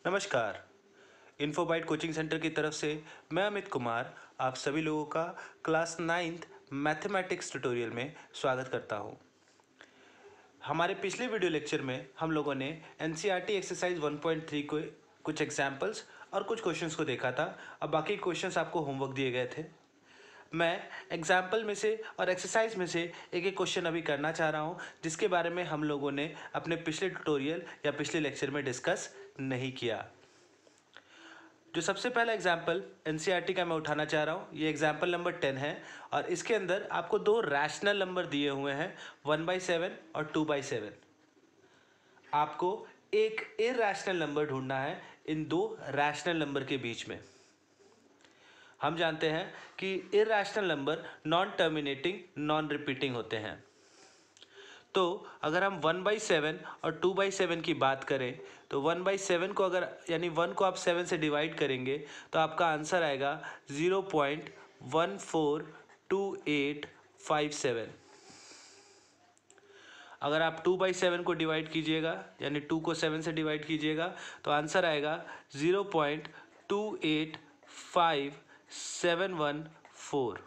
नमस्कार। इन्फोबाइट coaching centre की तरफ से मैं अमित कुमार आप सभी लोगों का क्लास 9th मैथमेटिक्स ट्यूटोरियल में स्वागत करता हूं। हमारे पिछले वीडियो लेक्चर में हम लोगों ने एनसीईआरटी एक्सरसाइज 1.3 को कुछ एग्जाम्पल्स और कुछ क्वेश्चंस को देखा था। अब बाकी क्वेश्चंस आपको होमवर्क दिए गए थे। मैं एग्जाम्पल में से और एक्सरसाइज में से एक एक क्वेश्चन अभी करना चाह रहा हूँ, जिसके बारे में हम लोगों ने अपने पिछले ट्यूटोरियल या पिछले लेक्चर में डिस्कस नहीं किया। जो सबसे पहला एग्जाम्पल एनसीईआरटी का मैं उठाना चाह रहा हूँ, ये एग्जाम्पल नंबर 10 है और इसके अंदर आपको दो रैशनल नंबर दिए हुए हैं 1/7 और 2/7। आपको एक इरैशनल नंबर ढूंढना है इन दो रैशनल नंबर के बीच में। हम जानते हैं कि irrational number non terminating non repeating होते हैं। तो अगर हम 1/7 और 2/7 की बात करें तो 1/7 को अगर यानी 1 को आप 7 से डिवाइड करेंगे तो आपका आंसर आएगा 0.142857। अगर आप 2/7 को डिवाइड कीजिएगा यानी 2 को 7 से डिवाइड कीजिएगा तो आंसर आएगा 0.285714।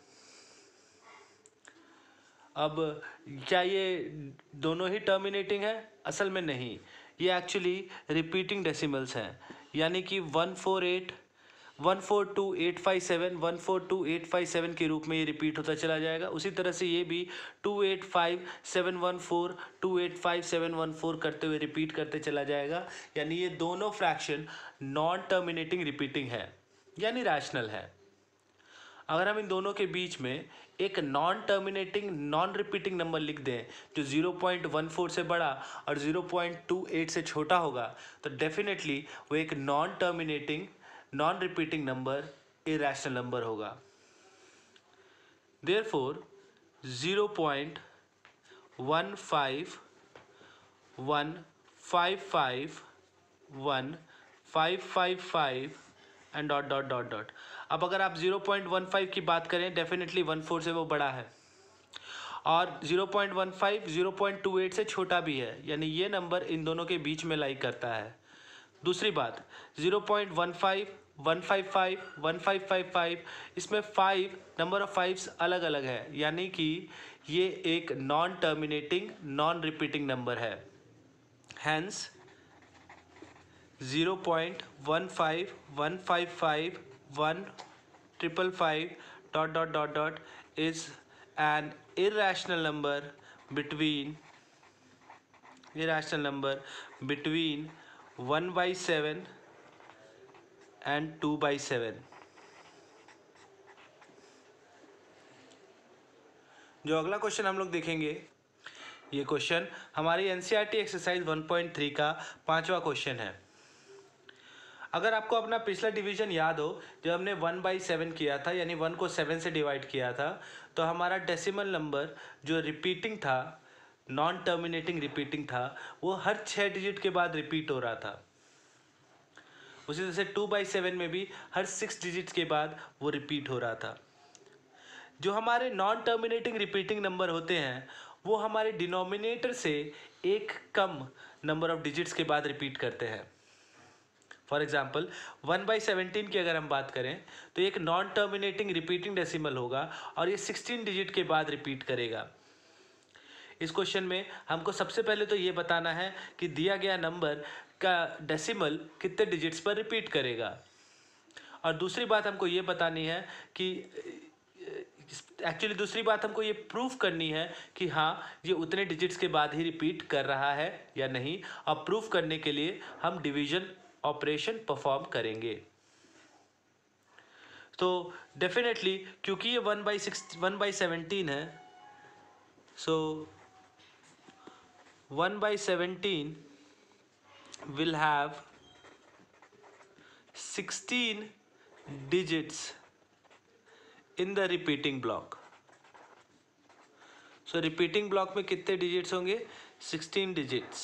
अब क्या ये दोनों ही टर्मिनेटिंग है? असल में नहीं, ये एक्चुअली रिपीटिंग डेसिमल्स हैं, यानी कि 142857 142857 के रूप में ये रिपीट होता चला जाएगा। उसी तरह से ये भी 285714 285714 करते हुए रिपीट करते चला जाएगा। यानी ये दोनों फ्रैक्शन नॉन टर्मिनेटिंग रिपीटिंग है यानी रैशनल है। अगर हम इन दोनों के बीच में एक non terminating non repeating number लिख दें जो 0.14 से बड़ा और 0.28 से छोटा होगा तो डेफिनेटली वो एक non terminating non repeating number irrational number होगा। Therefore 0.151551555 and dot dot dot dot. अब अगर आप 0.15 की बात करें डेफिनेटली 14 से वो बड़ा है और 0.15 0.28 से छोटा भी है, यानी ये नंबर इन दोनों के बीच में लाई करता है। दूसरी बात 0.15 155 1555 इसमें 5 नंबर ऑफ 5 अलग अलग है, यानी कि ये एक non terminating non repeating number है। Hence 0.15 155 1555 dot dot dot dot is an irrational number between 1/7 and 2/7। जो अगला क्वेश्चन हम लोग देखेंगे, ये क्वेश्चन हमारी एनसीईआरटी एक्सरसाइज 1.3 का 5वां क्वेश्चन है। अगर आपको अपना पिछला डिवीजन याद हो, जब हमने 1/7 किया था यानी 1 को 7 से डिवाइड किया था, तो हमारा डेसिमल नंबर जो रिपीटिंग था नॉन टर्मिनेटिंग रिपीटिंग था वो हर 6 डिजिट के बाद रिपीट हो रहा था। उसी तरह से 2/7 में भी हर 6 डिजिट के बाद वो रिपीट हो रहा था। जो हमारे नॉन टर्मिनेटिंग रिपीटिंग नंबर होते हैं वो हमारे डिनोमिनेटर से एक कम नंबर ऑफ डिजिट्स के बाद रिपीट करते हैं। फॉर एग्जाम्पल 1/17 की अगर हम बात करें तो एक नॉन टर्मिनेटिंग रिपीटिंग डेसिमल होगा और ये 16 डिजिट के बाद रिपीट करेगा। इस क्वेश्चन में हमको सबसे पहले तो ये बताना है कि दिया गया नंबर का डेसिमल कितने डिजिट्स पर रिपीट करेगा, और दूसरी बात हमको ये बतानी है कि एक्चुअली दूसरी बात हमको ये प्रूफ करनी है कि हाँ ये उतने डिजिट्स के बाद ही रिपीट कर रहा है या नहीं। और प्रूफ करने के लिए हम डिवीजन ऑपरेशन परफॉर्म करेंगे। तो डेफिनेटली क्योंकि ये 1/17 है, so 1/17 will have 16 digits in the repeating block। So repeating block में कितने डिजिट्स होंगे? 16 digits,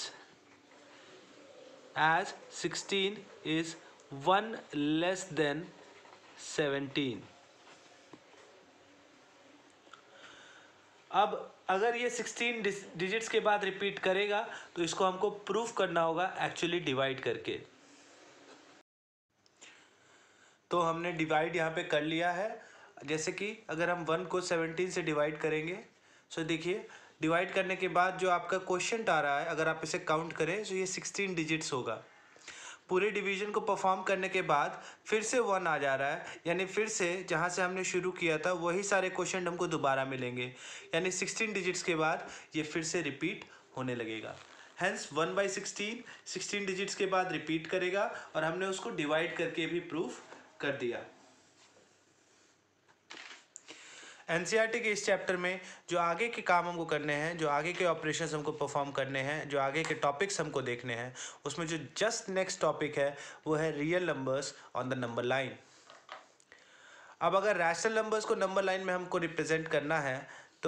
as 16 is 1 less than 17। अब अगर ये 16 डिजिट्स के बाद रिपीट करेगा तो इसको हमको प्रूफ करना होगा एक्चुअली डिवाइड करके। तो हमने डिवाइड यहाँ पे कर लिया है। जैसे कि अगर हम 1 को 17 से डिवाइड करेंगे, सो देखिए डिवाइड करने के बाद जो आपका क्वोशिएंट आ रहा है, अगर आप इसे काउंट करें तो ये 16 डिजिट्स होगा। पूरे डिवीजन को परफॉर्म करने के बाद फिर से 1 आ जा रहा है, यानी फिर से जहाँ से हमने शुरू किया था वही सारे क्वोशिएंट हमको दोबारा मिलेंगे, यानी 16 डिजिट्स के बाद ये फिर से रिपीट होने लगेगा। हेंस 1/16 16 डिजिट्स के बाद रिपीट करेगा, और हमने उसको डिवाइड करके भी प्रूफ कर दिया। एनसीईआरटी के इस चैप्टर में जो आगे के काम हमको करने हैं, जो आगे के ऑपरेशंस हमको परफॉर्म करने हैं, जो आगे के टॉपिक्स हमको देखने हैं, उसमें जो जस्ट नेक्स्ट टॉपिक है वो है real numbers on the number line. अब अगर रैशनल नंबर्स को नंबर लाइन में हमको रिप्रेजेंट करना है तो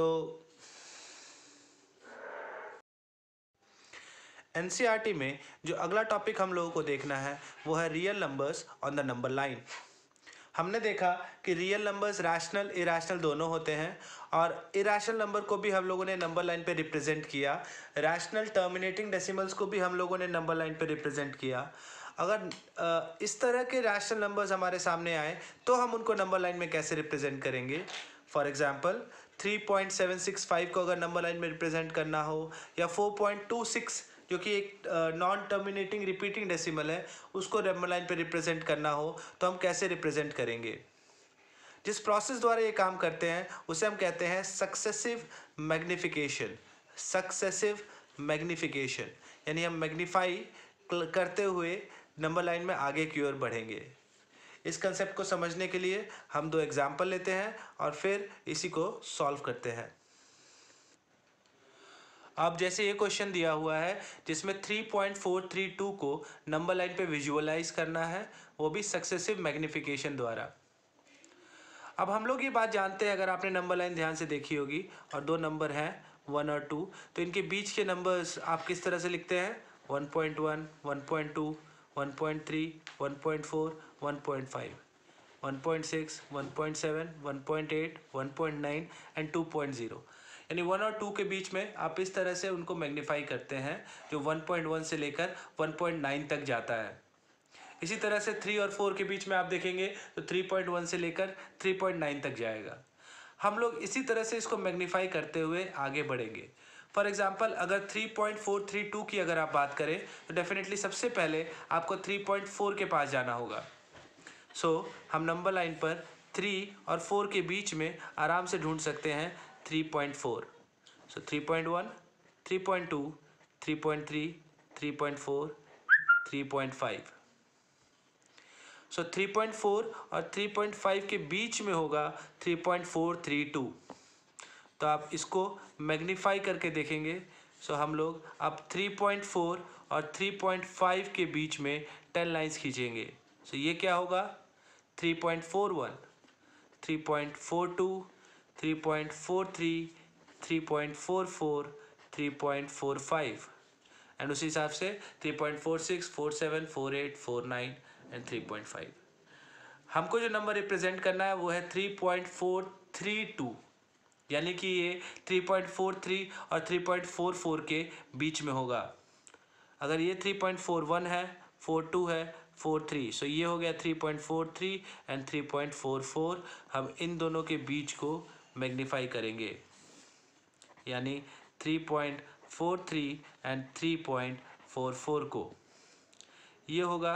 एनसीईआरटी में जो अगला टॉपिक हम लोगों को देखना है वो है real numbers on the number line. हमने देखा कि रियल नंबर्स रैशनल इरैशनल दोनों होते हैं, और इरैशनल नंबर को भी हम लोगों ने नंबर लाइन पे रिप्रेजेंट किया, रैशनल टर्मिनेटिंग डेसिमल्स को भी हम लोगों ने नंबर लाइन पे रिप्रेजेंट किया। अगर इस तरह के रैशनल नंबर्स हमारे सामने आए तो हम उनको नंबर लाइन में कैसे रिप्रेजेंट करेंगे। फॉर एग्जांपल 3.765 को अगर नंबर लाइन में रिप्रेजेंट करना हो, या 4.26 जो कि एक नॉन टर्मिनेटिंग रिपीटिंग डेसिमल है, उसको नंबर लाइन पे रिप्रेजेंट करना हो तो हम कैसे रिप्रेजेंट करेंगे। जिस प्रोसेस द्वारा ये काम करते हैं उसे हम कहते हैं सक्सेसिव मैग्निफिकेशन। सक्सेसिव मैग्निफिकेशन यानी हम मैग्नीफाई करते हुए नंबर लाइन में आगे की ओर बढ़ेंगे। इस कंसेप्ट को समझने के लिए हम 2 एग्जाम्पल लेते हैं और फिर इसी को सॉल्व करते हैं। अब जैसे ये क्वेश्चन दिया हुआ है जिसमें 3.432 को नंबर लाइन पे विजुअलाइज करना है, वो भी सक्सेसिव मैग्निफिकेशन द्वारा। अब हम लोग ये बात जानते हैं, अगर आपने नंबर लाइन ध्यान से देखी होगी और 2 नंबर हैं 1 और 2, तो इनके बीच के नंबर्स आप किस तरह से लिखते हैं। 1.1, 1.2, 1.3, 1.4, 1.5, 1.6, 1.7, 1.8, 1.9 एंड 2.0, यानी 1 और 2 के बीच में आप इस तरह से उनको मैग्नीफाई करते हैं, जो 1.1 से लेकर 1.9 तक जाता है। इसी तरह से 3 और 4 के बीच में आप देखेंगे तो 3.1 से लेकर 3.9 तक जाएगा। हम लोग इसी तरह से इसको मैग्नीफाई करते हुए आगे बढ़ेंगे। फॉर एग्जांपल अगर 3.432 की अगर आप बात करें तो डेफिनेटली सबसे पहले आपको 3.4 के पास जाना होगा। सो हम नंबर लाइन पर 3 और 4 के बीच में आराम से ढूंढ सकते हैं 3.4। सो 3.1, 3.2, 3.3, 3.4, 3.5। सो 3.4 और 3.5 के बीच में होगा 3.432। तो आप इसको मैग्नीफाई करके देखेंगे। सो हम लोग अब 3.4 और 3.5 के बीच में 10 लाइन्स खींचेंगे। सो ये क्या होगा 3.41, 3.42, 3.43, 3.44, 3.45 एंड उसी हिसाब से 3.46, 47, 48, 49 एंड 3.5। हमको जो नंबर रिप्रेजेंट करना है वो है 3.432, यानी कि ये 3.43 और 3.44 के बीच में होगा। अगर ये 3.41 है, 42 है, 43, सो ये हो गया 3.43 एंड 3.44। हम इन दोनों के बीच को मैग्नीफाई करेंगे, यानी 3.43 एंड 3.44 को। ये होगा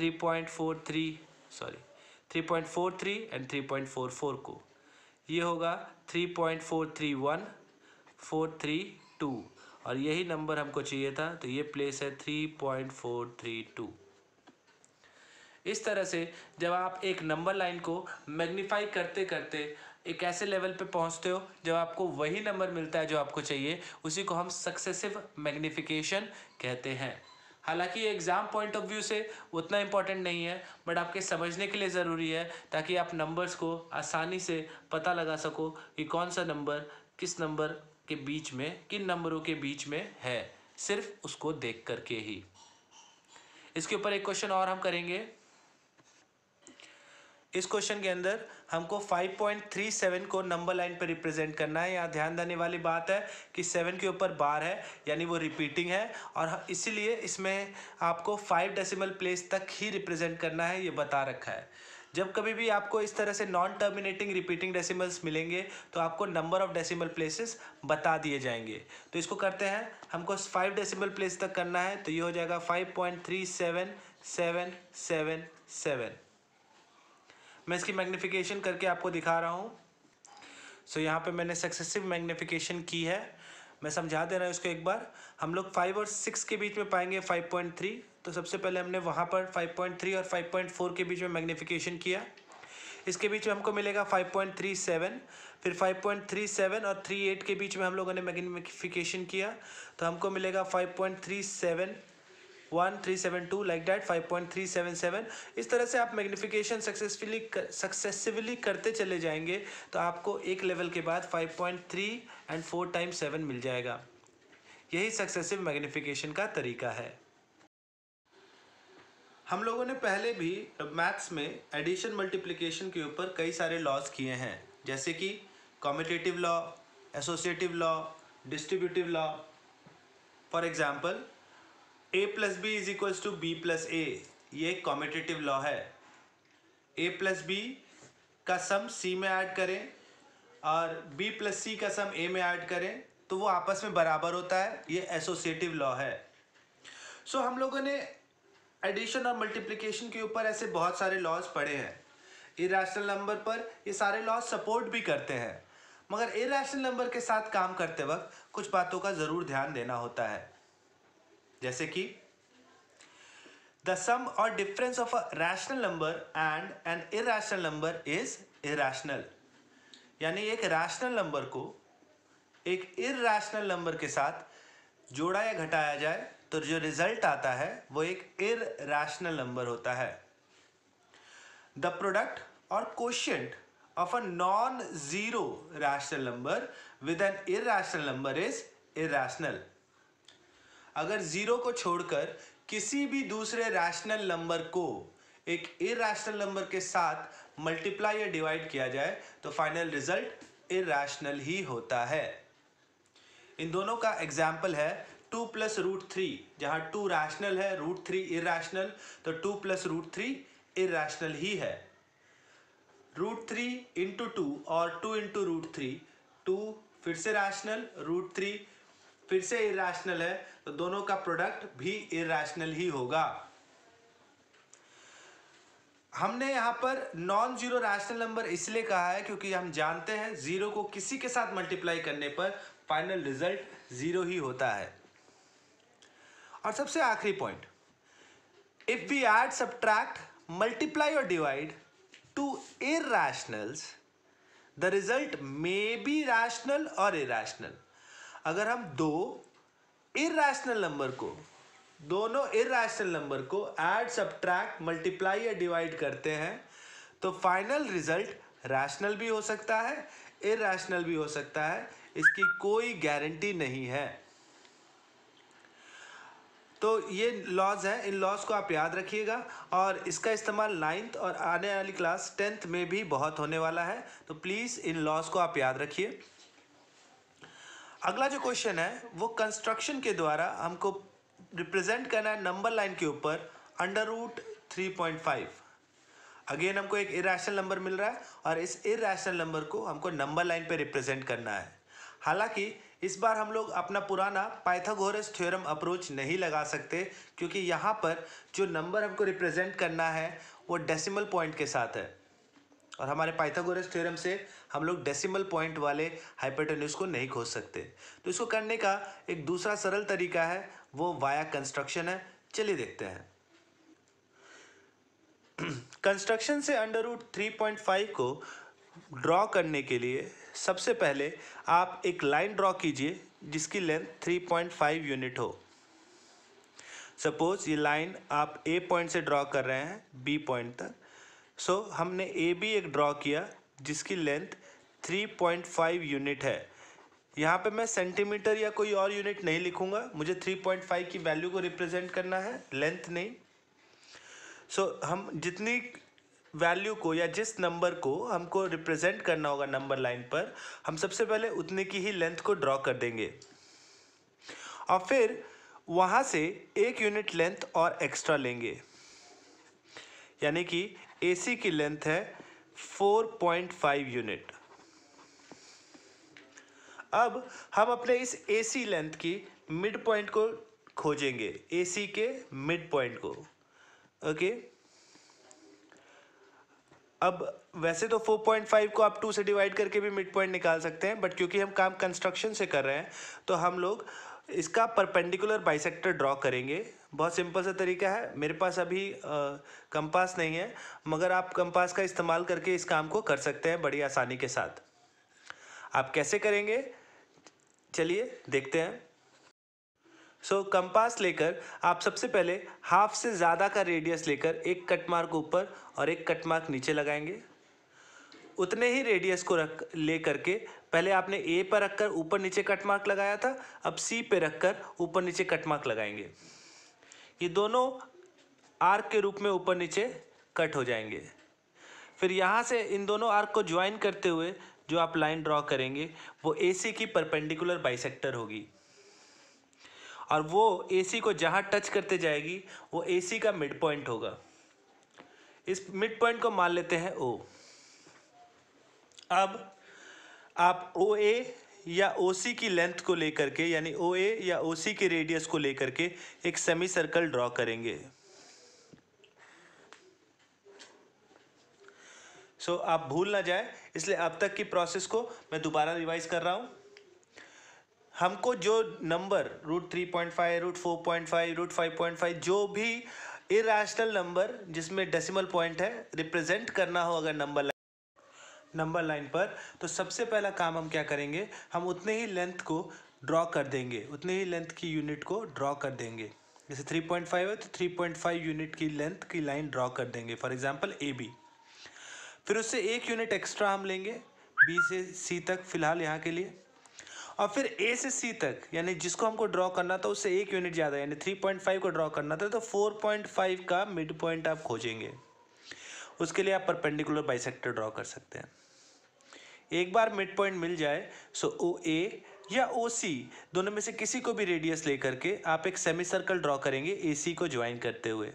3.43 एंड 3.44 को। ये होगा 3.431, 432, और यही नंबर हमको चाहिए था, तो ये प्लेस है 3.432। इस तरह से जब आप एक नंबर लाइन को मैग्नीफाई करते करते एक ऐसे लेवल पे पहुंचते हो जब आपको वही नंबर मिलता है जो आपको चाहिए, उसी को हम सक्सेसिव मैग्नीफिकेशन कहते हैं। हालांकि ये एग्ज़ाम पॉइंट ऑफ व्यू से उतना इम्पॉर्टेंट नहीं है, बट आपके समझने के लिए ज़रूरी है, ताकि आप नंबर्स को आसानी से पता लगा सको कि कौन सा नंबर किस नंबर के बीच में, किन नंबरों के बीच में है, सिर्फ उसको देख करके ही। इसके ऊपर एक क्वेश्चन और हम करेंगे। इस क्वेश्चन के अंदर हमको 5.37 को नंबर लाइन पर रिप्रेजेंट करना है। यहाँ ध्यान देने वाली बात है कि 7 के ऊपर बार है, यानी वो रिपीटिंग है, और इसीलिए इसमें आपको 5 डेसिमल प्लेस तक ही रिप्रेजेंट करना है, ये बता रखा है। जब कभी भी आपको इस तरह से नॉन टर्मिनेटिंग रिपीटिंग डेसिमल्स मिलेंगे तो आपको नंबर ऑफ डेसिमल प्लेसेस बता दिए जाएंगे। तो इसको करते हैं, हमको 5 डेसिमल प्लेस तक करना है, तो ये हो जाएगा 5.37777। मैं इसकी मैग्नीफिकेशन करके आपको दिखा रहा हूँ। सो यहाँ पे मैंने सक्सेसिव मैग्नीफिकेशन की है, मैं समझा दे रहा हूँ इसको एक बार। हम लोग 5 और 6 के बीच में पाएंगे 5.3, तो सबसे पहले हमने वहाँ पर 5.3 और 5.4 के बीच में मैग्नीफिकेशन किया। इसके बीच में हमको मिलेगा 5.37, फिर 5.37 और 38 के बीच में हम लोगों ने मैग्नीफिकेशन किया, तो हमको मिलेगा 5.371, 372 लाइक डैट 5.377। इस तरह से आप मैग्नीफिकेशन सक्सेसिवली करते चले जाएंगे तो आपको एक लेवल के बाद 5.3 एंड 4 टाइम्स 7 मिल जाएगा। यही सक्सेसिव मैग्नीफिकेशन का तरीका है। हम लोगों ने पहले भी मैथ्स में एडिशन मल्टीप्लिकेशन के ऊपर कई सारे लॉज किए हैं, जैसे कि commutative law, associative law, distributive law. For example a plus B is equals to B plus A, ये एक कॉम्यूटेटिव लॉ है। a प्लस बी का सम c में ऐड करें और b प्लस सी का सम a में ऐड करें तो वो आपस में बराबर होता है, ये एसोसिएटिव लॉ है। सो हम लोगों ने एडिशन और मल्टीप्लिकेशन के ऊपर ऐसे बहुत सारे लॉज पढ़े हैं। इरेशनल नंबर पर ये सारे लॉज सपोर्ट भी करते हैं, मगर इरेशनल नंबर के साथ काम करते वक्त कुछ बातों का ज़रूर ध्यान देना होता है, जैसे कि द सम और difference of a rational number and an irrational number is irrational. यानी एक रैशनल नंबर को एक इरेशनल नंबर के साथ जोड़ा या घटाया जाए तो जो रिजल्ट आता है वो एक इरेशनल नंबर होता है। द प्रोडक्ट और quotient of a non zero rational number with an irrational number is irrational. अगर जीरो को छोड़कर किसी भी दूसरे रैशनल नंबर को एक इरेशनल नंबर के साथ मल्टीप्लाई या डिवाइड किया जाए तो फाइनल रिजल्ट इरेशनल ही होता है। इन दोनों का एग्जाम्पल है 2 प्लस रूट 3, जहाँ 2 रैशनल है, रूट 3 इरेशनल, तो 2 प्लस रूट 3 इरेशनल ही है। रूट 3 इंटू 2 और 2 इंटू रूट 3, 2 फिर से रैशनल, रूट 3 फिर से इरेशनल है, तो दोनों का प्रोडक्ट भी इरेशनल ही होगा। हमने यहाँ पर नॉन जीरो रैशनल नंबर इसलिए कहा है क्योंकि हम जानते हैं जीरो को किसी के साथ मल्टीप्लाई करने पर फाइनल रिजल्ट जीरो ही होता है। और सबसे आखिरी point, if we add, subtract, multiply और divide two irrationals the result may be rational और इरेशनल। अगर हम दोनों इरेशनल नंबर को ऐड, सब्ट्रैक्ट, मल्टीप्लाई या डिवाइड करते हैं तो फाइनल रिजल्ट रैशनल भी हो सकता है, इरेशनल भी हो सकता है, इसकी कोई गारंटी नहीं है। तो ये लॉज हैं, इन लॉज को आप याद रखिएगा और इसका इस्तेमाल 9th और आने वाली क्लास 10th में भी बहुत होने वाला है, तो प्लीज़ इन लॉज को आप याद रखिए। अगला जो क्वेश्चन है वो कंस्ट्रक्शन के द्वारा हमको रिप्रेजेंट करना है नंबर लाइन के ऊपर अंडर रूट 3.5। अगेन हमको एक इरेशनल नंबर मिल रहा है और इस इरेशनल नंबर को हमको नंबर लाइन पे रिप्रेजेंट करना है। हालांकि इस बार हम लोग अपना पुराना पाइथागोरस थ्योरम अप्रोच नहीं लगा सकते, क्योंकि यहाँ पर जो नंबर हमको रिप्रेजेंट करना है वो डेसिमल पॉइंट के साथ है और हमारे पाइथागोरस थ्योरम से हम लोग डेसिमल पॉइंट वाले हाइपोटेन्यूज को नहीं खोज सकते। तो इसको करने का एक दूसरा सरल तरीका है, वो वाया कंस्ट्रक्शन है। चलिए देखते हैं। कंस्ट्रक्शन से अंडर रूट 3.5 को ड्रॉ करने के लिए सबसे पहले आप एक लाइन ड्रॉ कीजिए जिसकी लेंथ 3.5 यूनिट हो। सपोज ये लाइन आप ए पॉइंट से ड्रॉ कर रहे हैं बी पॉइंट तक। सो हमने ए बी एक ड्रॉ किया जिसकी लेंथ 3.5 यूनिट है। यहाँ पे मैं सेंटीमीटर या कोई और यूनिट नहीं लिखूँगा, मुझे 3.5 की वैल्यू को रिप्रेजेंट करना है, लेंथ नहीं। सो हम जितनी वैल्यू को या जिस नंबर को हमको रिप्रेजेंट करना होगा नंबर लाइन पर, हम सबसे पहले उतने की ही लेंथ को ड्रॉ कर देंगे और फिर वहाँ से 1 यूनिट लेंथ और एक्स्ट्रा लेंगे। यानी कि AC की लेंथ है 4.5 यूनिट। अब हम अपने इस AC लेंथ की मिड पॉइंट को खोजेंगे, AC के मिड पॉइंट को। ओके, अब वैसे तो 4.5 को आप 2 से डिवाइड करके भी मिड पॉइंट निकाल सकते हैं, बट क्योंकि हम काम कंस्ट्रक्शन से कर रहे हैं तो हम लोग इसका परपेंडिकुलर बाइसेक्टर ड्रॉ करेंगे। बहुत सिंपल सा तरीका है। मेरे पास अभी कंपास नहीं है, मगर आप कंपास का इस्तेमाल करके इस काम को कर सकते हैं बड़ी आसानी के साथ। आप कैसे करेंगे, चलिए देखते हैं। कंपास लेकर आप सबसे पहले हाफ से ज़्यादा का रेडियस लेकर एक कट मार्क ऊपर और एक कट मार्क नीचे लगाएंगे। उतने ही रेडियस को ले करके पहले आपने ए पर रखकर ऊपर नीचे कट मार्क लगाया था, अब सी पे रखकर ऊपर नीचे कट मार्क लगाएंगे। ये दोनों आर्क के रूप में ऊपर नीचे कट हो जाएंगे। फिर यहाँ से इन दोनों आर्क को ज्वाइन करते हुए जो आप लाइन ड्रॉ करेंगे वो AC की परपेंडिकुलर बाइसेक्टर होगी, और वो AC को जहाँ टच करते जाएगी वो AC का मिड पॉइंट होगा। इस मिड पॉइंट को मान लेते हैं O। अब आप OA या OC की लेंथ को लेकर के, यानी OA या OC के रेडियस को लेकर के एक सेमी सर्कल ड्रॉ करेंगे। आप भूल ना जाए, इसलिए अब तक की प्रोसेस को मैं दोबारा रिवाइज कर रहा हूँ। हमको जो नंबर √3.5, √4.5, √5.5 जो भी इरेशनल नंबर जिसमें डेसिमल पॉइंट है रिप्रेजेंट करना हो अगर नंबर लाइन पर, तो सबसे पहला काम हम क्या करेंगे, हम उतने ही लेंथ को ड्रॉ कर देंगे, उतने ही लेंथ की यूनिट को ड्रॉ कर देंगे। जैसे 3.5 है तो 3.5 यूनिट की लेंथ की लाइन ड्रॉ कर देंगे, फॉर एग्जांपल AB। फिर उससे 1 यूनिट एक्स्ट्रा हम लेंगे B से C तक फिलहाल यहाँ के लिए, और फिर A से C तक, यानी जिसको हमको ड्रॉ करना था उससे 1 यूनिट ज़्यादा, यानी 3.5 को ड्रॉ करना था तो 4.5 का मिड पॉइंट आप खोजेंगे। उसके लिए आप परपेंडिकुलर बाइसेक्टर ड्रॉ कर सकते हैं। एक बार मिड पॉइंट मिल जाए OA या OC दोनों में से किसी को भी रेडियस लेकर के आप एक सेमी सर्कल ड्रॉ करेंगे AC को ज्वाइन करते हुए।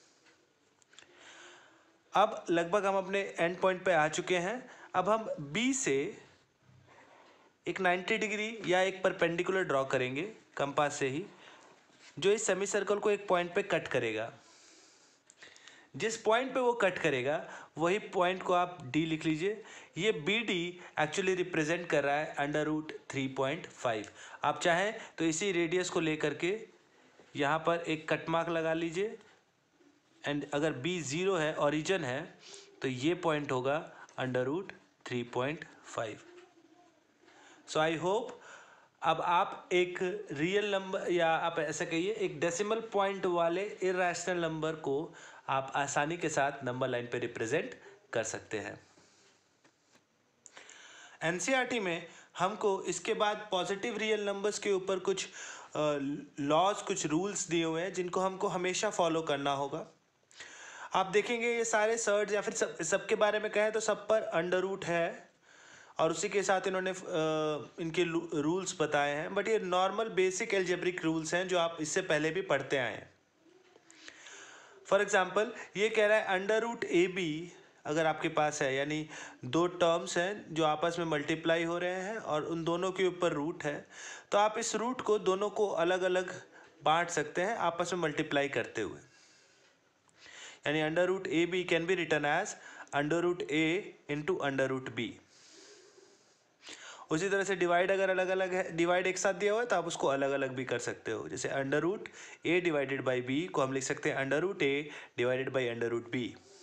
अब लगभग हम अपने एंड पॉइंट पे आ चुके हैं। अब हम B से एक 90 डिग्री या एक परपेंडिकुलर ड्रॉ करेंगे कंपास से ही, जो इस सेमी सर्कल को एक पॉइंट पे कट करेगा। जिस पॉइंट पे वो कट करेगा वही पॉइंट को आप D लिख लीजिए। ये BD एक्चुअली रिप्रेजेंट कर रहा है √3.5। आप चाहें तो इसी रेडियस को लेकर के यहाँ पर एक कट मार्क लगा लीजिए, एंड अगर B 0 है, ओरिजिन है, तो ये पॉइंट होगा √3.5। आई होप अब आप एक रियल नंबर, या आप ऐसा कहिए एक डेसिमल पॉइंट वाले इरेशनल नंबर को आप आसानी के साथ नंबर लाइन पे रिप्रेजेंट कर सकते हैं। NCERT में हमको इसके बाद पॉजिटिव रियल नंबर्स के ऊपर कुछ लॉज, कुछ रूल्स दिए हुए हैं जिनको हमको हमेशा फॉलो करना होगा। आप देखेंगे ये सारे सर्ट्स या फिर सबके बारे में कहें तो सब पर अंडर रूट है, और उसी के साथ इन्होंने इनके रूल्स बताए हैं, बट ये नॉर्मल बेसिक एल्जेब्रिक रूल्स हैं जो आप इससे पहले भी पढ़ते आए हैं। फॉर एग्जांपल ये कह रहा है √AB अगर आपके पास है, यानी दो टर्म्स हैं जो आपस में मल्टीप्लाई हो रहे हैं और उन दोनों के ऊपर रूट है, तो आप इस रूट को दोनों को अलग अलग बांट सकते हैं आपस में मल्टीप्लाई करते हुए। यानी √AB can be written as √A into √B। उसी तरह से डिवाइड अगर अलग अलग है, डिवाइड एक साथ दिया हुआ है तो आप उसको अलग अलग भी कर सकते हो। जैसे √A डिवाइडेड बाई B को हम लिख सकते हैं √A divided by √B।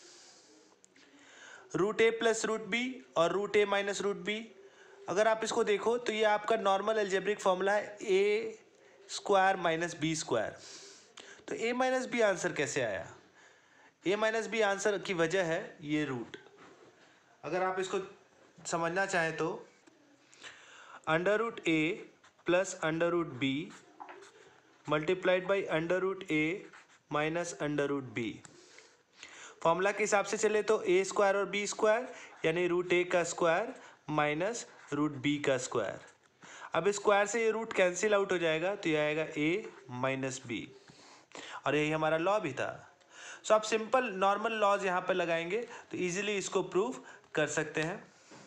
√A plus √B और √A माइनस √B, अगर आप इसको देखो तो ये आपका नॉर्मल एल्जेब्रिक फॉर्मूला है A² माइनस B²। तो A माइनस B आंसर कैसे आया? A माइनस B आंसर की वजह है ये रूट। अगर आप इसको समझना चाहें तो √A plus √B multiplied by √A minus √B। Formula के हिसाब से चले तो A² और B² यानी √A का स्क्वायर माइनस √B का स्क्वायर। अब स्क्वायर से ये रूट कैंसिल आउट हो जाएगा तो ये आएगा A माइनस B, और यही हमारा लॉ भी था। सो आप सिंपल नॉर्मल लॉज यहाँ पे लगाएंगे तो इजीली इसको प्रूव कर सकते हैं।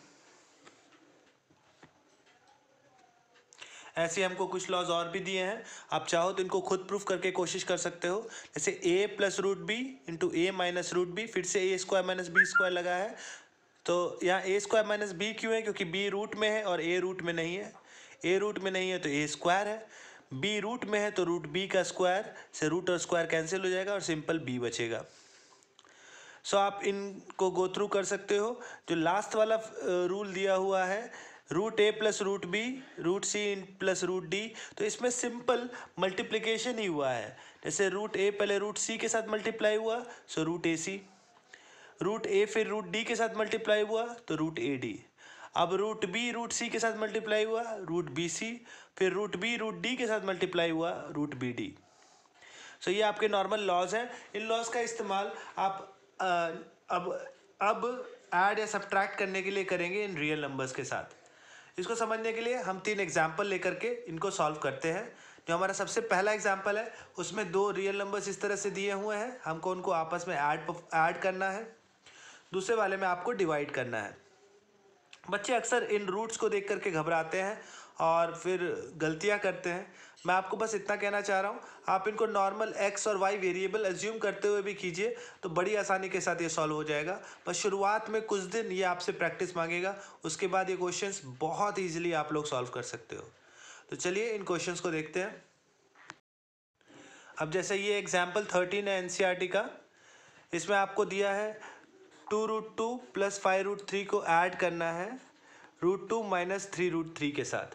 ऐसे हमको कुछ लॉज और भी दिए हैं, आप चाहो तो इनको खुद प्रूफ करके कोशिश कर सकते हो। जैसे a plus root B into A minus root B, फिर से A square minus B square लगा है, तो यहाँ ए स्क्वायर माइनस बी क्यों है, क्योंकि बी रूट में है और ए रूट में नहीं है। ए रूट में नहीं है तो ए स्क्वायर है, बी रूट में है तो रूट बी का स्क्वायर से रूट और स्क्वायर कैंसिल हो जाएगा और सिंपल बी बचेगा। सो आप इनको गो थ्रू कर सकते हो। जो लास्ट वाला रूल दिया हुआ है root A plus root B root C plus root D, तो इसमें सिंपल मल्टीप्लिकेशन ही हुआ है। जैसे रूट ए पहले रूट सी के साथ मल्टीप्लाई हुआ सो रूट ए सी, रूट ए फिर रूट डी के साथ मल्टीप्लाई हुआ तो रूट ए डी, अब रूट बी रूट सी के साथ मल्टीप्लाई हुआ रूट बी सी, फिर रूट बी रूट डी के साथ मल्टीप्लाई हुआ रूट बी डी। सो ये आपके नॉर्मल लॉज हैं। इन लॉज का इस्तेमाल आप अब ऐड या सब्ट्रैक्ट करने के लिए करेंगे इन रियल नंबर्स के साथ। इसको समझने के लिए हम 3 एग्जाम्पल लेकर के इनको सॉल्व करते हैं। जो हमारा सबसे पहला एग्जाम्पल है उसमें 2 रियल नंबर्स इस तरह से दिए हुए हैं, हमको उनको आपस में ऐड करना है। दूसरे वाले में आपको डिवाइड करना है। बच्चे अक्सर इन रूट्स को देख करके घबराते हैं और फिर गलतियां करते हैं। मैं आपको बस इतना कहना चाह रहा हूँ, आप इनको नॉर्मल एक्स और वाई वेरिएबल एज्यूम करते हुए भी कीजिए तो बड़ी आसानी के साथ ये सॉल्व हो जाएगा। बस शुरुआत में कुछ दिन ये आपसे प्रैक्टिस मांगेगा, उसके बाद ये क्वेश्चंस बहुत ईजिली आप लोग सॉल्व कर सकते हो। तो चलिए इन क्वेश्चंस को देखते हैं। अब जैसे ये एग्जाम्पल 13 है एनसीईआरटी का, इसमें आपको दिया है 2√2 प्लस 5√3 को ऐड करना है √2 माइनस 3√3 के साथ।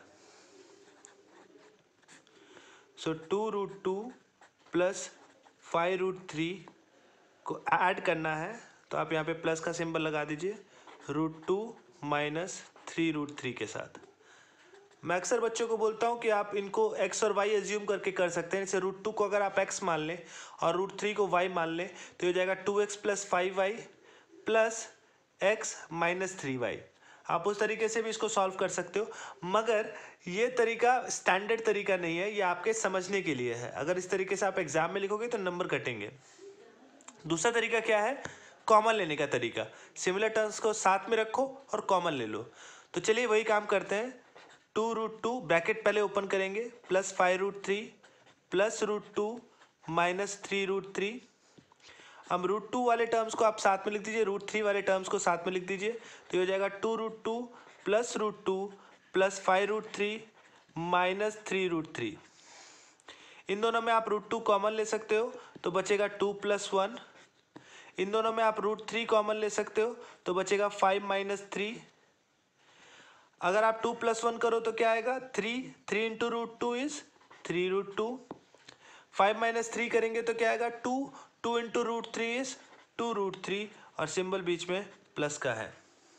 सो 2√2 प्लस 5√3 को ऐड करना है, तो आप यहाँ पे प्लस का सिंबल लगा दीजिए √2 माइनस 3√3 के साथ। मैं अक्सर बच्चों को बोलता हूँ कि आप इनको x और y एज्यूम करके कर सकते हैं। जैसे √2 को अगर आप x मान लें और √3 को y मान लें तो ये हो जाएगा 2x plus 5y plus x minus 3y। आप उस तरीके से भी इसको सॉल्व कर सकते हो, मगर ये तरीका स्टैंडर्ड तरीका नहीं है, ये आपके समझने के लिए है। अगर इस तरीके से आप एग्जाम में लिखोगे तो नंबर कटेंगे। दूसरा तरीका क्या है, कॉमन लेने का तरीका। सिमिलर टर्म्स को साथ में रखो और कॉमन ले लो। तो चलिए वही काम करते हैं। 2√2 ब्रैकेट पहले ओपन करेंगे प्लस 5√3 प्लस √2 माइनस 3√3। अब √2 वाले टर्म्स को आप साथ में लिख दीजिए, √3 वाले टर्म्स को साथ में लिख दीजिए, तो ये हो जाएगा 2√2 प्लस √2 प्लस 5√3 माइनस 3√3। इन दोनों में आप √2 कॉमन ले सकते हो तो बचेगा 2 प्लस 1। इन दोनों में आप √3 कॉमन ले सकते हो तो बचेगा 5 माइनस 3। अगर आप 2 प्लस 1 करो तो क्या आएगा 3 इंटू √2 इज 3√2। 5 माइनस 3 करेंगे तो क्या आएगा 2 इंटू √3 इज 2√3 और सिंबल बीच में प्लस का है।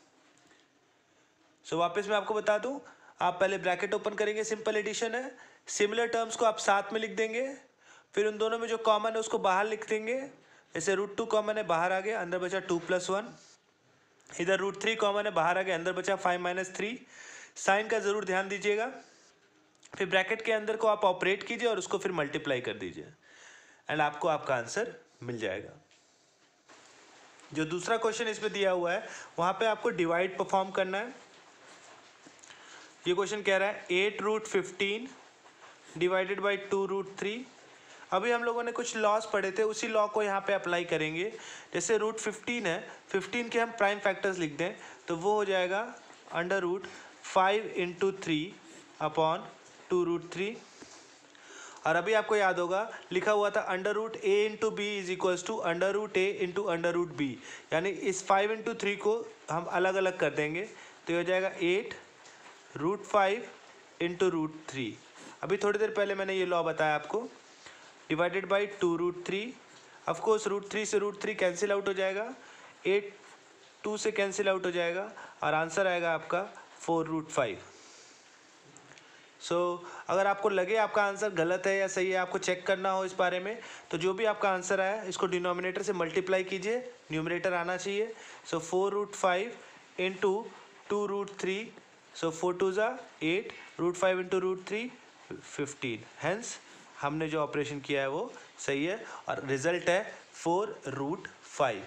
सो वापस मैं आपको बता दूं, आप पहले ब्रैकेट ओपन करेंगे, सिंपल एडिशन है। सिमिलर टर्म्स को आप साथ में लिख देंगे, फिर उन दोनों में जो कॉमन है उसको बाहर लिख देंगे। जैसे √2 कॉमन है, बाहर आ गया, अंदर बचा 2 प्लस 1। इधर √3 कॉमन है, बाहर आ गया, अंदर बचा 5 माइनस 3। साइन का जरूर ध्यान दीजिएगा। फिर ब्रैकेट के अंदर को आप ऑपरेट कीजिए और उसको फिर मल्टीप्लाई कर दीजिए एंड आपको आपका आंसर मिल जाएगा। जो दूसरा क्वेश्चन इसमें दिया हुआ है वहां पे आपको डिवाइड परफॉर्म करना है। ये क्वेश्चन कह रहा है 8√15 डिवाइडेड बाई 2√3। अभी हम लोगों ने कुछ लॉस पढ़े थे, उसी लॉ को यहाँ पे अप्लाई करेंगे। जैसे √15 है, 15 के हम प्राइम फैक्टर्स लिख दें तो वो हो जाएगा √5 इंटू 3 अपॉन 2√3। और अभी आपको याद होगा लिखा हुआ था √a into B is equals to √a into √b, यानी इस 5 इंटू 3 को हम अलग अलग कर देंगे तो ये हो जाएगा 8√5 इंटू √3। अभी थोड़ी देर पहले मैंने ये लॉ बताया आपको, डिवाइडेड बाई 2√3। ऑफकोर्स √3 से √3 कैंसिल आउट हो जाएगा, 8 2 से कैंसिल आउट हो जाएगा और आंसर आएगा आपका 4√5। सो अगर आपको लगे आपका आंसर गलत है या सही है, आपको चेक करना हो इस बारे में, तो जो भी आपका आंसर आया इसको डिनोमिनेटर से मल्टीप्लाई कीजिए, न्यूमरेटर आना चाहिए। सो 4√5 इंटू 2√3, सो 4 2 ज़ा 8, √5 इंटू √3 15। हैंस हमने जो ऑपरेशन किया है वो सही है और रिजल्ट है 4√5।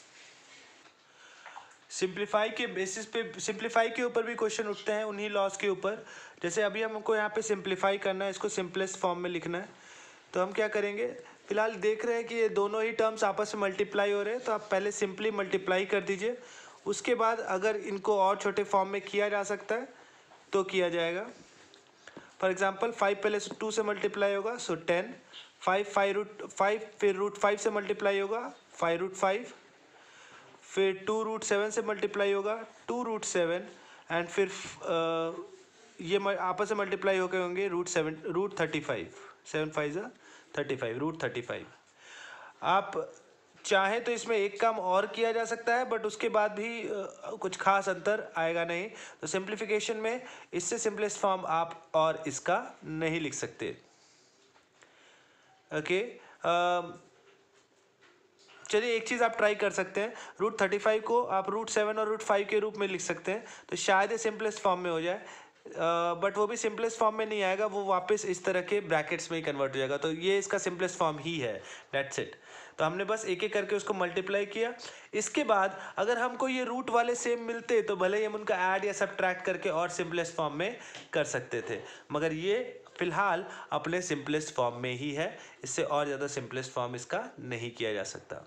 सिंप्लीफाई के बेसिस पे, सिंप्लीफाई के ऊपर भी क्वेश्चन उठते हैं उन्हीं लॉस के ऊपर। जैसे अभी हमको यहाँ पे सिंप्लीफाई करना है, इसको सिंपलेस्ट फॉर्म में लिखना है, तो हम क्या करेंगे, फिलहाल देख रहे हैं कि ये दोनों ही टर्म्स आपस में मल्टीप्लाई हो रहे हैं, तो आप पहले सिंपली मल्टीप्लाई कर दीजिए। उसके बाद अगर इनको और छोटे फॉर्म में किया जा सकता है तो किया जाएगा। फॉर एग्जांपल 5 पहले 2 से मल्टीप्लाई होगा, सो 10, 5 फिर √5 से मल्टीप्लाई होगा 5√5, फिर 2√7 से मल्टीप्लाई होगा 2√7, एंड फिर ये आपस में मल्टीप्लाई होकर होंगे √35, 7 5 35, √35। आप चाहे तो इसमें एक काम और किया जा सकता है, बट उसके बाद भी कुछ खास अंतर आएगा नहीं। तो सिंप्लीफिकेशन में इससे सिंपलेस्ट फॉर्म आप और इसका नहीं लिख सकते। ओके, चलिए एक चीज़ आप ट्राई कर सकते हैं, √35 को आप √7 और √5 के रूप में लिख सकते हैं, तो शायद ये सिंपलेस्ट फॉर्म में हो जाए, बट वो भी सिंपलेस्ट फॉर्म में नहीं आएगा, वो वापस इस तरह के ब्रैकेट्स में ही कन्वर्ट हो जाएगा। तो ये इसका सिंपलेस्ट फॉर्म ही है, दैट्स इट। तो हमने बस एक एक करके उसको मल्टीप्लाई किया। इसके बाद अगर हमको ये रूट वाले सेम मिलते तो भले ही हम उनका ऐड या सब्ट्रैक्ट करके और सिंपलेस्ट फॉर्म में कर सकते थे, मगर ये फिलहाल अपने सिंपलेस्ट फॉर्म में ही है, इससे और ज़्यादा सिंपलेस्ट फॉर्म इसका नहीं किया जा सकता।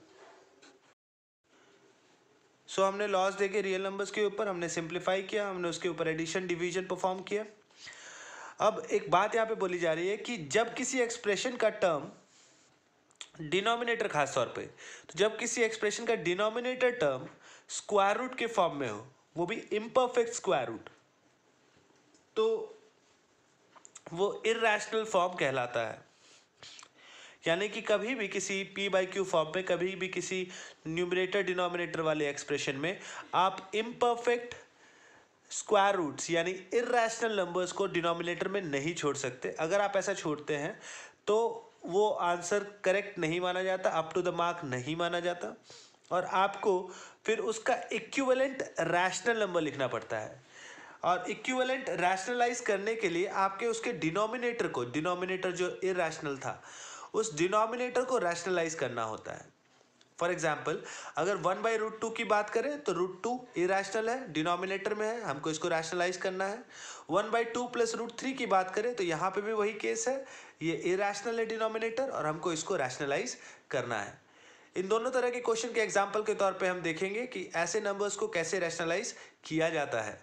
सो हमने लॉस देके रियल नंबर्स के ऊपर हमने सिंप्लीफाई किया, हमने उसके ऊपर एडिशन डिवीजन परफॉर्म किया। अब एक बात यहाँ पे बोली जा रही है कि जब किसी एक्सप्रेशन का टर्म डिनोमिनेटर, खास तौर पे तो जब किसी एक्सप्रेशन का डिनोमिनेटर टर्म स्क्वायर रूट के फॉर्म में हो, वो भी इम्परफेक्ट स्क्वायर रूट, तो वो इर्रेशनल फॉर्म कहलाता है। यानी कि कभी भी किसी p/q फॉर्म में, कभी भी किसी न्यूमरेटर डिनोमिनेटर वाले एक्सप्रेशन में आप इम्परफेक्ट स्क्वायर रूट्स यानी इर्रेशनल नंबर्स को डिनोमिनेटर में नहीं छोड़ सकते। अगर आप ऐसा छोड़ते हैं तो वो आंसर करेक्ट नहीं माना जाता, अप टू द मार्क नहीं माना जाता, और आपको फिर उसका इक्विवेलेंट रैशनल नंबर लिखना पड़ता है। और इक्विवेलेंट रैशनलाइज करने के लिए आपके उसके डिनोमिनेटर को, डिनोमिनेटर जो इर्रेशनल था, उस डिनोमिनेटर को रैशनलाइज करना होता है। फॉर एग्जाम्पल अगर 1/√2 की बात करें तो √2 इरेशनल है, डिनोमिनेटर में है, हमको इसको रैशनलाइज करना है। 1/2 + √3 की बात करें तो यहाँ पे भी वही केस है, ये इरेशनल है डिनोमिनेटर, और हमको इसको रैशनलाइज करना है। इन दोनों तरह के क्वेश्चन के एग्जाम्पल के तौर पे हम देखेंगे कि ऐसे नंबर्स को कैसे रैशनलाइज किया जाता है।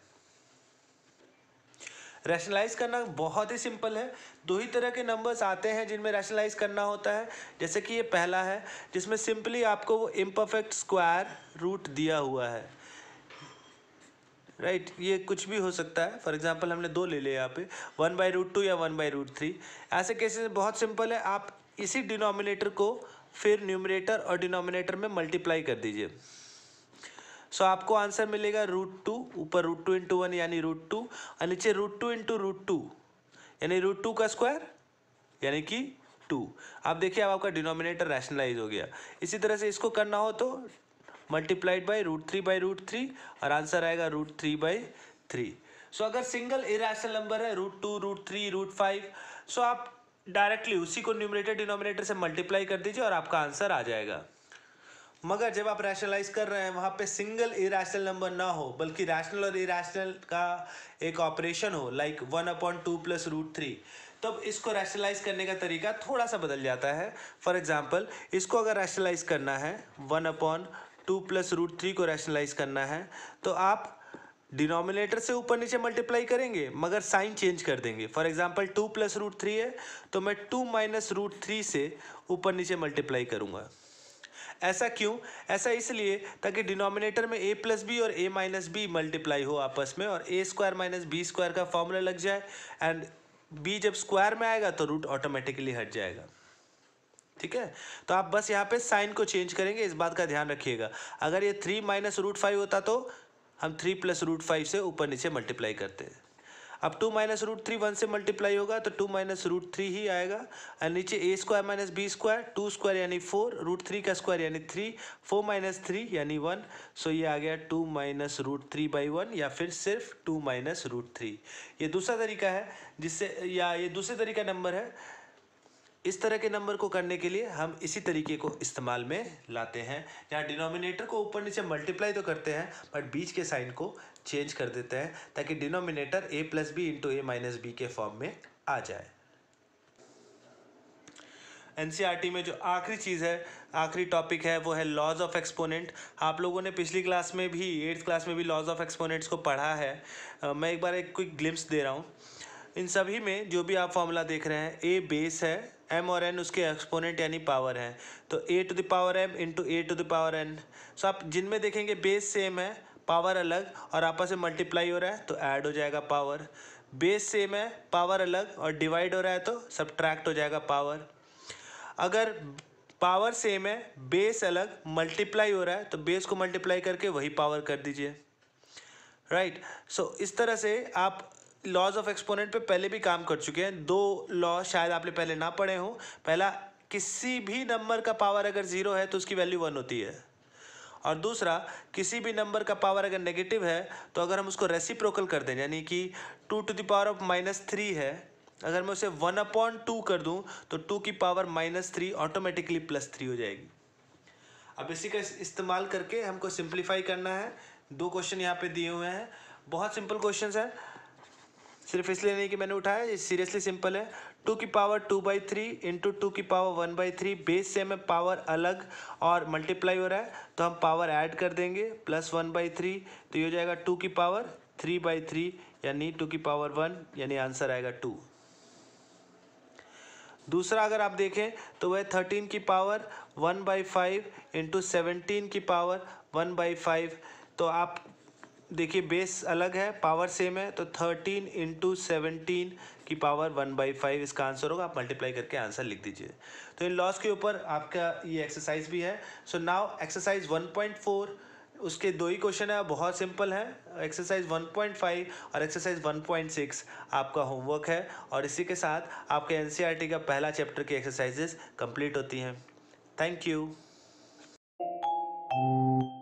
रैशनलाइज करना बहुत ही सिंपल है। दो ही तरह के नंबर्स आते हैं जिनमें रैशनलाइज करना होता है। जैसे कि ये पहला है जिसमें सिंपली आपको वो इम्परफेक्ट स्क्वायर रूट दिया हुआ है, राइट। ये कुछ भी हो सकता है, फॉर एग्जांपल हमने दो ले लिया यहाँ पे, 1/√2 या 1/√3। ऐसे केसेस बहुत सिंपल है, आप इसी डिनोमिनेटर को फिर न्यूमरेटर और डिनोमिनेटर में मल्टीप्लाई कर दीजिए। सो आपको आंसर मिलेगा √2, ऊपर √2 × 1 यानी √2, और नीचे √2 × √2 यानी √2 का स्क्वायर यानी कि 2। आप देखिए अब आपका डिनोमिनेटर रैशनलाइज हो गया। इसी तरह से इसको करना हो तो मल्टीप्लाइड बाई √3/√3 और आंसर आएगा √3/3। सो अगर सिंगल इरेशनल नंबर है √2, √3, √5, सो आप डायरेक्टली उसी को न्यूमरेटर डिनोमिनेटर से मल्टीप्लाई कर दीजिए और आपका आंसर आ जाएगा। मगर जब आप रैशनलाइज कर रहे हैं वहाँ पे सिंगल इरेशनल नंबर ना हो, बल्कि रैशनल और इरेशनल का एक ऑपरेशन हो, लाइक 1/2 + √3, तब इसको रैशनलाइज करने का तरीका थोड़ा सा बदल जाता है। फॉर एग्जांपल इसको अगर रैशनलाइज करना है, 1/2 + √3 को रैशनलाइज करना है, तो आप डिनोमिनेटर से ऊपर नीचे मल्टीप्लाई करेंगे मगर साइन चेंज कर देंगे। फॉर एग्जांपल 2 + √3 है तो मैं 2 - √3 से ऊपर नीचे मल्टीप्लाई करूँगा। ऐसा क्यों? ऐसा इसलिए ताकि डिनोमिनेटर में a + b और a - b मल्टीप्लाई हो आपस में, और a² - b² का फॉर्मूला लग जाए, एंड b जब स्क्वायर में आएगा तो रूट ऑटोमेटिकली हट जाएगा। ठीक है, तो आप बस यहाँ पे साइन को चेंज करेंगे, इस बात का ध्यान रखिएगा। अगर ये 3 - √5 होता तो हम 3 + √5 से ऊपर नीचे मल्टीप्लाई करते हैं। अब 2 - √3 1 से मल्टीप्लाई होगा तो 2 - √3 ही आएगा, और नीचे a² - b², 2² यानी 4, √3 का स्क्वायर यानी 3, 4 - 3 यानी 1। सो ये आ गया 2 - √3/1, या फिर सिर्फ 2 - √3। ये दूसरा तरीका है जिससे, या ये दूसरे तरीका नंबर है इस तरह के नंबर को करने के लिए हम इसी तरीके को इस्तेमाल में लाते हैं, जहाँ डिनोमिनेटर को ऊपर नीचे मल्टीप्लाई तो करते हैं बट बीच के साइन को चेंज कर देते हैं ताकि denominator a plus B into A minus B के फॉर्म में आ जाए। एनसीईआरटी में जो आखिरी चीज़ है, आखिरी टॉपिक है, वो है लॉज ऑफ एक्सपोनेंट। आप लोगों ने पिछली क्लास में भी 8th क्लास में भी लॉज ऑफ एक्सपोनेंट्स को पढ़ा है। मैं एक बार एक क्विक ग्लिम्स दे रहा हूँ। इन सभी में जो भी आप फॉर्मूला देख रहे हैं, ए बेस है, एम और एन उसके एक्सपोनेंट यानी पावर है, तो A to the power M into A to the power N. So आप जिनमें देखेंगे बेस सेम है, पावर अलग और आपस में मल्टीप्लाई हो रहा है तो ऐड हो जाएगा पावर। बेस सेम है, पावर अलग और डिवाइड हो रहा है तो सब्ट्रैक्ट हो जाएगा पावर। अगर पावर सेम है, बेस अलग, मल्टीप्लाई हो रहा है तो बेस को मल्टीप्लाई करके वही पावर कर दीजिए, राइट। सो इस तरह से आप लॉज ऑफ एक्सपोनेंट पे पहले भी काम कर चुके हैं। 2 लॉ शायद आपने पहले ना पढ़े हो। पहला, किसी भी नंबर का पावर अगर 0 है तो उसकी वैल्यू 1 होती है, और दूसरा, किसी भी नंबर का पावर अगर नेगेटिव है तो अगर हम उसको रेसिप्रोकल कर दें, यानी कि 2 टू द पावर ऑफ -3 है, अगर मैं उसे 1/2 कर दूं तो 2 की पावर -3 ऑटोमेटिकली +3 हो जाएगी। अब इसी का इस्तेमाल करके हमको सिंप्लीफाई करना है। 2 क्वेश्चन यहाँ पे दिए हुए हैं, बहुत सिंपल क्वेश्चन है, सिर्फ इसलिए नहीं कि मैंने उठाया, ये सीरियसली सिंपल है। 2 की पावर 2/3 इंटू 2 की पावर 1/3, बेस से हमें पावर अलग और मल्टीप्लाई हो रहा है तो हम पावर ऐड कर देंगे +1/3, तो ये हो जाएगा 2 की पावर 3/3 यानी 2 की पावर 1, यानी आंसर आएगा 2। दूसरा अगर आप देखें तो वह 13 की पावर 1/5 इंटू 17 की पावर 1/5, तो आप देखिए बेस अलग है, पावर सेम है, तो 13 इंटू 17 की पावर 1/5 इसका आंसर होगा। आप मल्टीप्लाई करके आंसर लिख दीजिए। तो इन लॉस के ऊपर आपका ये एक्सरसाइज भी है। सो नाउ एक्सरसाइज 1.4, उसके 2 ही क्वेश्चन है, बहुत सिंपल है। एक्सरसाइज 1.5 और एक्सरसाइज 1.6 आपका होमवर्क है, और इसी के साथ आपके एनसीईआरटी का पहला चैप्टर की एक्सरसाइजेज कंप्लीट होती हैं। Thank you.